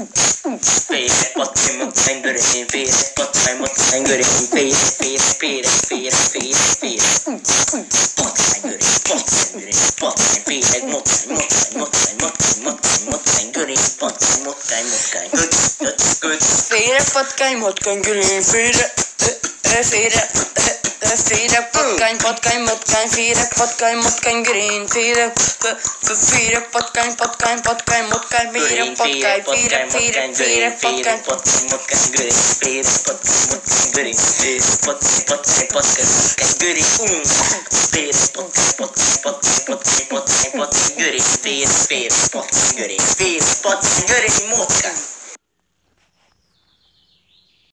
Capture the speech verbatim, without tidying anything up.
Fire, potkai, motkai, green, fire, potkai, motkai, green, fire, fire, fire, fire, fire, fire. Potkai, green, potkai, green, potkai, fire, motkai, motkai, motkai, motkai, motkai, motkai, green, potkai, motkai, motkai, good, good, good. Fire, potkai, motkai, green, fire, fire, fire, potkai, potkai, motkai, fire, potkai, motkai, green, fire, fire, potkai, potkai, potkai, motkai, fire, potkai, fire, fire, fire, potkai, potkai, motkai, green, fire, potkai, motkai, green, fire, potkai, potkai, potkai, motkai, green, um, fire, potkai, potkai, potkai, potkai, potkai, potkai, green, fire, fire, potkai, green, fire, potkai, green, motkai.